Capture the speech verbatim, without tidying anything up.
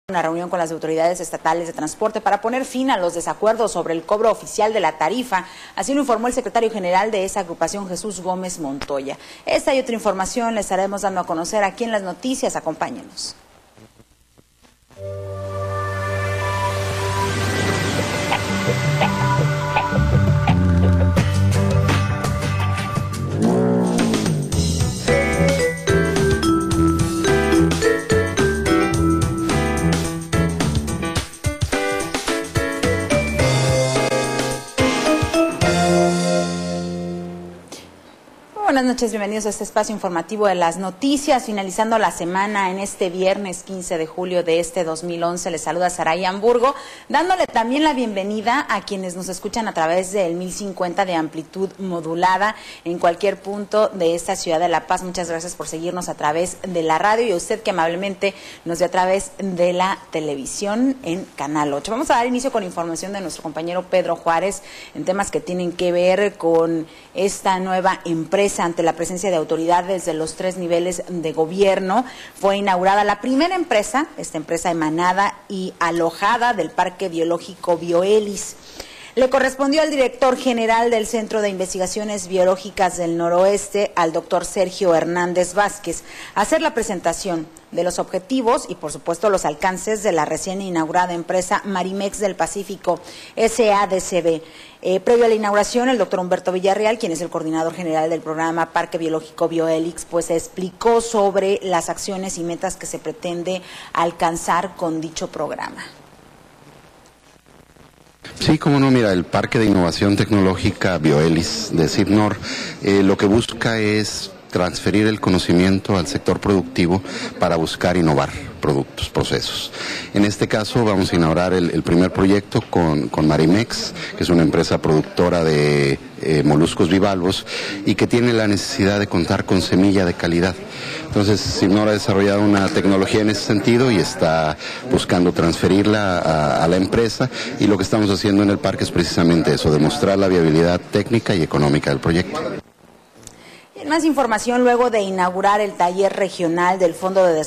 Una reunión con las autoridades estatales de transporte para poner fin a los desacuerdos sobre el cobro oficial de la tarifa. Así lo informó el secretario general de esa agrupación, Jesús Gómez Montoya. Esta y otra información les estaremos dando a conocer aquí en las noticias. Acompáñenos. Buenas noches, bienvenidos a este espacio informativo de las noticias. Finalizando la semana en este viernes quince de julio de este dos mil once, les saluda Saray Hamburgo, dándole también la bienvenida a quienes nos escuchan a través del mil cincuenta de amplitud modulada en cualquier punto de esta ciudad de La Paz. Muchas gracias por seguirnos a través de la radio y a usted que amablemente nos ve a través de la televisión en Canal ocho. Vamos a dar inicio con información de nuestro compañero Pedro Juárez en temas que tienen que ver con esta nueva empresa. Ante la presencia de autoridades de los tres niveles de gobierno, fue inaugurada la primera empresa, esta empresa emanada y alojada del Parque Biológico Bioelis. Le correspondió al director general del Centro de Investigaciones Biológicas del Noroeste, al doctor Sergio Hernández Vázquez, hacer la presentación de los objetivos y, por supuesto, los alcances de la recién inaugurada empresa Marimex del Pacífico, S A D C B. Eh, previo a la inauguración, el doctor Humberto Villarreal, quien es el coordinador general del programa Parque Biológico Bioelix, pues explicó sobre las acciones y metas que se pretende alcanzar con dicho programa. Sí, cómo no, mira, el Parque de Innovación Tecnológica Bioelis de CIBNOR eh, lo que busca es transferir el conocimiento al sector productivo para buscar innovar productos, procesos. En este caso vamos a inaugurar el, el primer proyecto con, con Marimex, que es una empresa productora de eh, moluscos bivalvos y que tiene la necesidad de contar con semilla de calidad. Entonces, CIBNOR ha desarrollado una tecnología en ese sentido y está buscando transferirla a, a la empresa, y lo que estamos haciendo en el parque es precisamente eso, demostrar la viabilidad técnica y económica del proyecto. Más información luego de inaugurar el taller regional del Fondo de Desarrollo